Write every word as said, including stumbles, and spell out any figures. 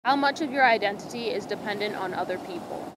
How much of your identity is dependent on other people?